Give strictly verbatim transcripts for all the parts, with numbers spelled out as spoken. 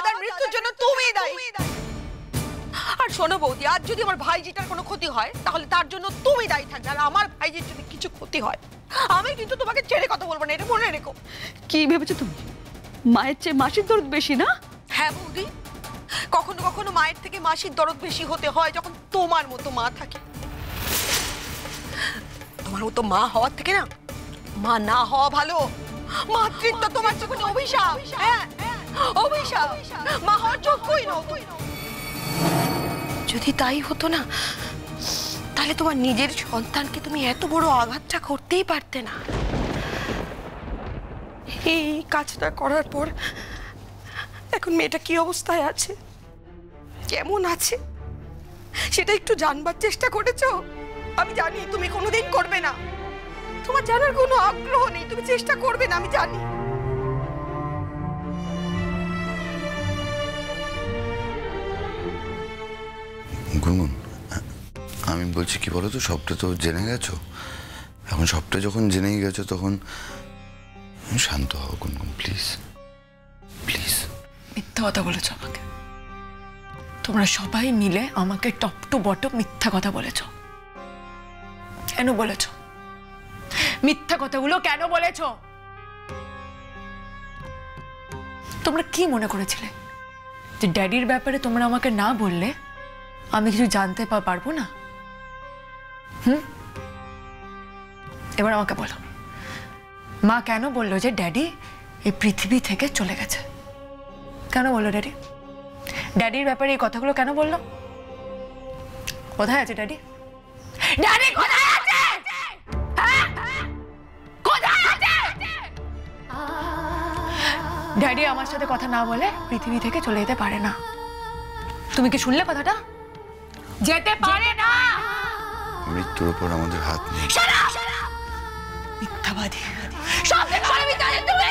দাদার মৃত্যুর জন্য তুমিই দায়ী। আর শোনো বৌদি, আজ যদি আমার ভাইজিটার কোনো ক্ষতি হয় তাহলে তার জন্য তুমি দায়ী থাকবে, আর আমার ভাইজির যদি কিছু ক্ষতি হয় আমি কিন্তু তোমাকে ছেড়ে কথা বলবো না, এটা মনে রেখো। কি ভেবেছো তুমি? মায়ের চেয়ে মাসির দরদ বেশি না? হ্যাঁ বৌদি, কখনো কখনো মায়ের থেকে মাসির দরদ বেশি হতে হয় যখন তোমার মতো মা থাকে। তোমার মতো মা হওয়ার থেকে না মা না হওয়া ভালো। মাতৃত্ব তোমার জীবনে অভিশাপ। হ্যাঁ অভিশাপ, মা হওয়ার যোগ্যই নও। যদি তাই হতো না তাহলে তোমার নিজের সন্তানকে তুমি এত বড় আঘাতটা করতেই পারতে না। এই কাজটা করার পর এখন মেয়েটা কি অবস্থায় আছে, কেমন আছে সেটা একটু জানবার চেষ্টা করেছো? আমি জানি তুমি কোনোদিন করবে না, তোমার জানার কোনো আগ্রহ নেই, তুমি চেষ্টা করবে না আমি জানি। গুনগুন, আমি বলছি কি বলো তো, সবটা তো জেনে গেছো, এখন সবটা যখন জেনেই গেছো তখন শান্ত হও গুনগুন, প্লিজ প্লিজ। মিথ্যা কথা বলেছো আমাকে, তোমরা সবাই মিলে আমাকে টপ টু বটম মিথ্যা কথা বলেছো। কেন বলেছো? মিথ্যা কথাগুলো কেন বলেছো? তোমরা কি মনে করেছিলে যে ড্যাডির ব্যাপারে তোমরা আমাকে না বললে আমি কিছু জানতে পারবো না? হুম, এবার আমাকে বলো, মা কেন বললো যে ড্যাডি এই পৃথিবী থেকে চলে গেছে? কেন বললো ড্যাডি? ড্যাডির ব্যাপারে এই কথাগুলো কেন বললো? কোথায় আছে ড্যাডি? ড্যাডি কোথায় আছে? হ্যাঁ? কোথায় আছে? ড্যাডি আমার সাথে কথা না বলে পৃথিবী থেকে চলে যেতে পারে না। তুমি কি শুনলে কথাটা? যেতে পারে না। মৃত্যুর উপর আমাদের হাত নেই। মিথ্যাবাদী, সব থেকে বড় মিথ্যাবাদী তুমি।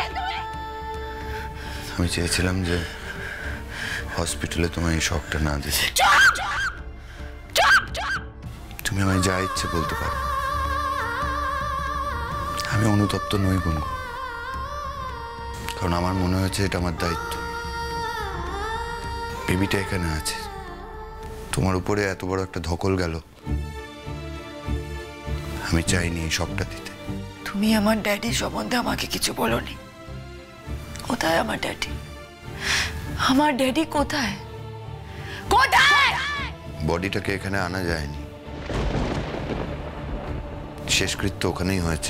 আমি চেয়েছিলাম যে হসপিটালে তোমায় এই শকটা না দিতে। তুমি আমায় যা ইচ্ছে বলতে পারো, আমি অনুতপ্ত নই গুনগুন, কারণ আমার মনে হয়েছে এটা আমার দায়িত্ব। বেবিটা এখানে আছে, তোমার উপরে এত বড় একটা ধকল গেল, আমি চাইনি এই শকটা দিতে। তুমি আমার ড্যাডি সম্বন্ধে আমাকে কিছু বলোনি। কোথায় আমার ড্যাডি? আমার ড্যাডি কোথায়? কোথায়? বডিটাকে এখানে আনা যায়নি, শেষকৃত্য ওখানেই হয়েছে।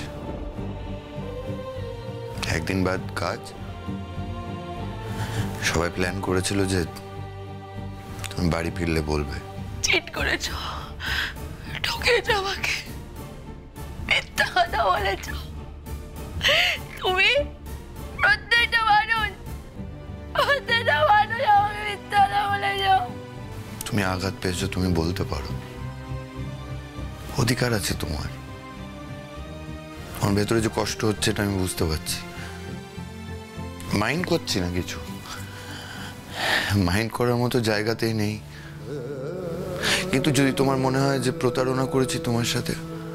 একদিন বাদ কাজ, সবাই প্ল্যান করেছিল যে তুমি বাড়ি ফিরলে বলবে। চিট করেছো, ঠকেছো আমাকে, মিথ্যা কথা বলেছো। তুমি প্রত্যেকটা মানুষ প্রত্যেকটা মানুষ আমাকে মিথ্যা কথা বলেছো। তুমি আঘাত পেয়েছো, তুমি বলতে পারো, অধিকার আছে তোমার। আমার ভেতরে যে কষ্ট হচ্ছে এটা আমি বুঝতে পারছি, মাইন্ড করছি না, কিছু মাইন্ড করার মতো জায়গাতেই নেই। কিন্তু যদি তোমার মনে হয় যে প্রতারণা করেছি তোমার সাথে,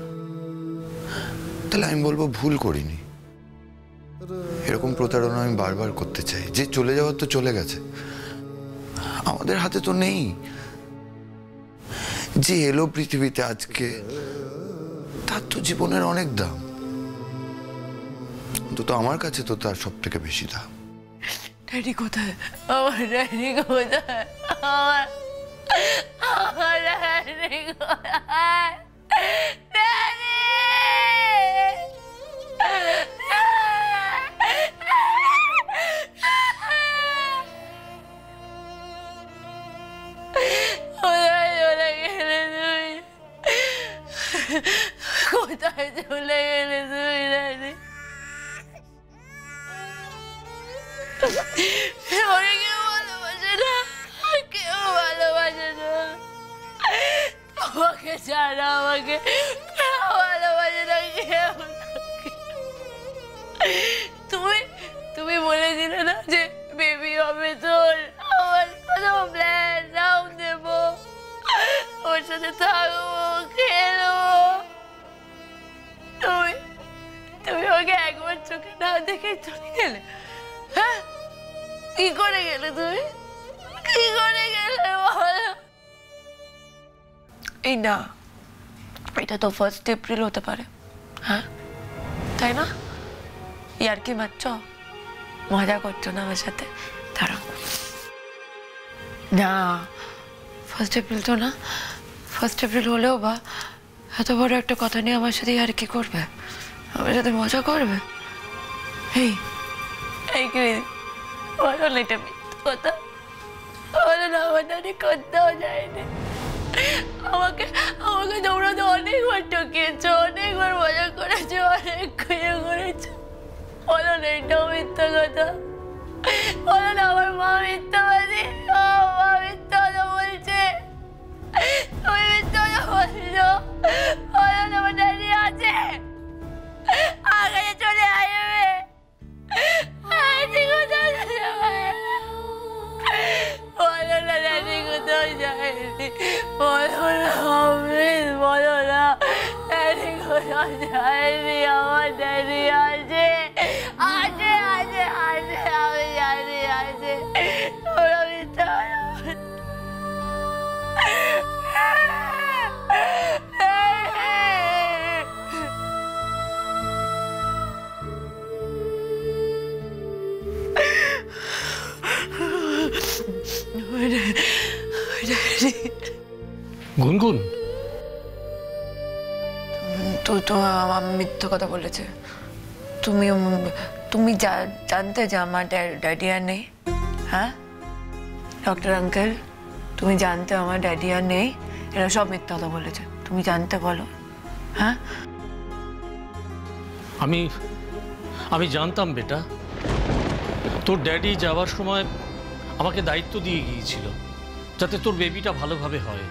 তাহলে আমি বলবো ভুল করিনি। এরকম প্রতারণা আমি বারবার করতে চাই। যে চলে যাওয়ার তো চলে গেছে, আমাদের হাতে তো নেই। যে এলো পৃথিবীতে আজকে, তার তো জীবনের অনেক দাম, অন্তত আমার কাছে তো তার সব থেকে বেশি দাম। ড্যাডি কোথায়? আমার ড্যাডি কোথায়? আমার আমার ড্যাডি কোথায়? ড্যাডি! কোথায় চলে গেলে তুমি? ড্যাডি, আমাকে কেউ ভালোবাসে না, কেউ ভালোবাসে না। তোমাকে ছাড়া আমাকে কেউ ভালোবাসে না, কেউ। তুমি তুমি বলেছিলে না যে বেবি হবে তোর, আমার কোনো প্ল্যান নাম দেবো, ওর সাথে থাকবো, খেলবো। তুমি তুমি ওকে একবার চোখে না দেখে চলে গেলে। হ্যাঁ, কি করে গেলে তুমি? করে গেলে বলো? এই না, এটা তো ফার্স্ট এপ্রিল হতে পারে, হ্যাঁ তাই না? ইয়ার কি মারছ, মজা করছো না আমার সাথে? দাঁড়াও না, ফার্স্ট এপ্রিল তো না। ফার্স্ট এপ্রিল হলেও বা এত বড় একটা কথা নিয়ে আমার সাথে আর কি করবে, আমার সাথে মজা করবে? এই এই কি বলো না, এটা মিথ্যে কথা বলো না। আমার দাদি কোথাও যায়নি, আমাকে আমাকে তোমরা তো অনেকবার ঠকিয়েছো, অনেকবার মজা করেছো, অনেক কিছু করেছো। বলো না এটাও মিথ্যা কথা, বলো না আমার মা মিথ্যাবাদী, ও মা মিথ্যা কথা বলছে, তুমি মিথ্যা কথা বলছো। বলো না আমার দাদি আছে, আগে চলে আসবে, কোথাও যাবে। বলো না দাদি কোথাও যায়নি, বলো না অমৃত, বলো না দাদি কোথাও যায়নি, আমার দাদি আছে, আছে আছে আছে, আমি জানি আছে। ওরা মিথ্যা গুনগুন, তো তো আমার মিথ্যা কথা বলেছে। তুমি তুমি জানতে যে আমার ড্যাডি আর নেই? হ্যাঁ ডক্টর আঙ্কেল, তুমি জানতে আমার ড্যাডি আর নেই? এরা সব মিথ্যা কথা বলেছে, তুমি জানতে বলো। হ্যাঁ আমি আমি জানতাম বেটা, তোর ড্যাডি যাওয়ার সময় আমাকে দায়িত্ব দিয়ে গিয়েছিল যাতে তোর বেবিটা ভালোভাবে হয়,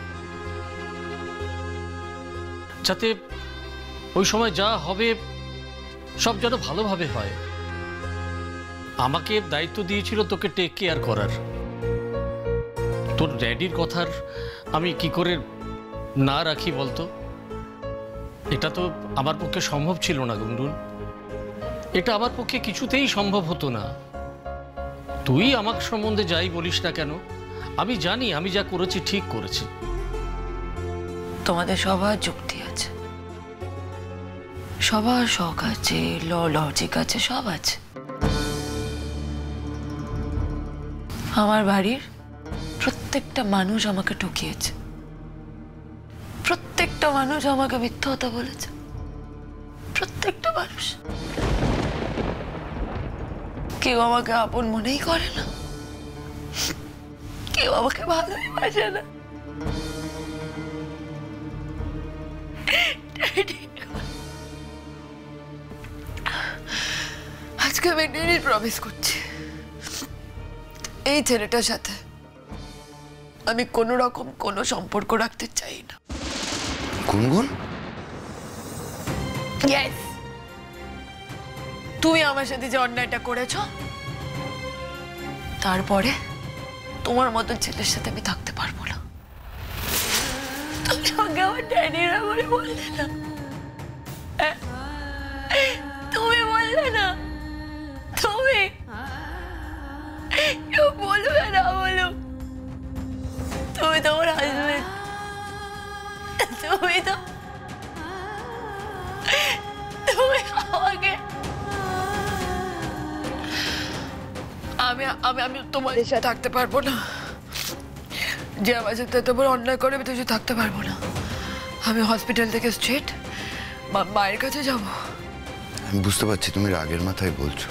যাতে ওই সময় যা হবে সব যেন ভালোভাবে হয়। আমাকে দায়িত্ব দিয়েছিল তোকে টেক কেয়ার করার। তোর ড্যাডির কথার আমি কি করে না রাখি বলতো? এটা তো আমার পক্ষে সম্ভব ছিল না গুনগুন, এটা আমার পক্ষে কিছুতেই সম্ভব হতো না। তুই আমার সম্বন্ধে যাই বলিস না কেন, আমি জানি আমি যা করেছি ঠিক করেছি। তোমাদের সবার যুক্তি আছে, সবার শখ আছে, ল লজিক আছে, সব আছে। আমার বাড়ির প্রত্যেকটা মানুষ আমাকে ঠকিয়েছে, প্রত্যেকটা মানুষ আমাকে মিথ্যা কথা বলেছে, প্রত্যেকটা মানুষ। কেউ আমাকে আপন মনেই করে না, কেউ আমাকে ভালোই বাসে না। আজকে আমি ডেনির প্রমিস করছি, এই ছেলেটার সাথে আমি কোনো রকম কোনো সম্পর্ক রাখতে চাই না। গুনগুন, ইয়েস, তুমি আমার সাথে যে অন্যায়টা করেছ, তারপরে তোমার মতো ছেলের সাথে আমি থাকতে পারবো না। তুমি আমাকে আমার ড্যাডির ব্যাপারে বললে না, তুমি বললে না, তুমি কেউ বলবে না বলো, তুমি তোমার হাজবেন্ড, তুমি তো তুমি আমাকে আমি আমি আমি তোমার সাথে থাকতে পারবো না। যে আমার সাথে এত বড় অন্যায় করে আমি তোর সাথে থাকতে পারবো না। আমি হসপিটাল থেকে স্ট্রেট মায়ের কাছে যাব। আমি বুঝতে পারছি তুমি রাগের মাথায় বলছো,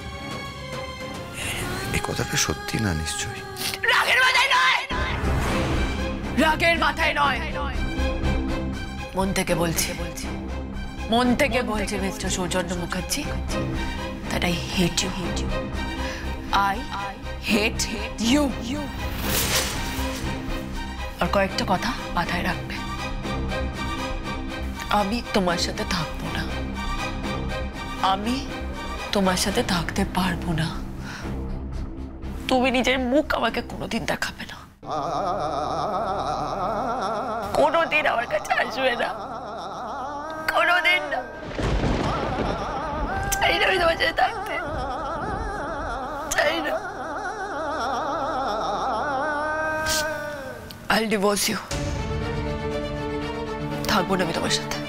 এই কথাটা সত্যি না নিশ্চয়ই? রাগের মাথায় নয়, রাগের মাথায় নয়, মন থেকে বলছি, বলছি মন থেকে বলছি মিস্টার সৌজন্য Mukherjee, that I hate you, hate you. I hate you. আর কয়েকটা কথা মাথায় রাখবে, আমি তোমার সাথে থাকবো না, আমি তোমার সাথে থাকতে পারবো না। তুমি নিজের মুখ আমাকে কোনোদিন দেখাবে না, কোনোদিন আমার কাছে আসবে না, কোনোদিন না। চাই না আমি তোমার সাথে থাকতে, চাই না। I'll divorce you. থাকবো না আমি তোমার সাথে।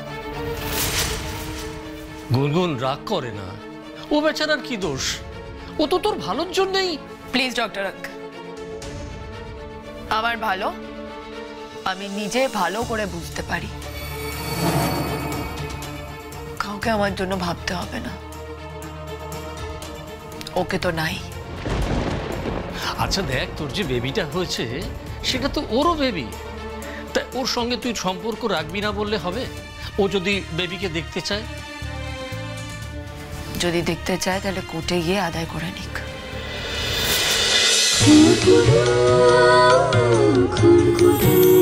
গুনগুন রাগ করে না, ও বেচারার কি দোষ? ও তো তোর ভালোর জন্যই। প্লিজ ডক্টর আক, আমার ভালো আমি নিজে ভালো করে বুঝতে পারি, কাউকে আমার জন্য ভাবতে হবে না। ওকে তো নাই। আচ্ছা দেখ, তোর যে বেবিটা হয়েছে সেটা তো ওরও বেবি, তা ওর সঙ্গে তুই সম্পর্ক রাখবি না বললে হবে? ও যদি বেবিকে দেখতে চায়? যদি দেখতে চায় তাহলে কোর্টে গিয়ে আদায় করে নিক। খুন খুন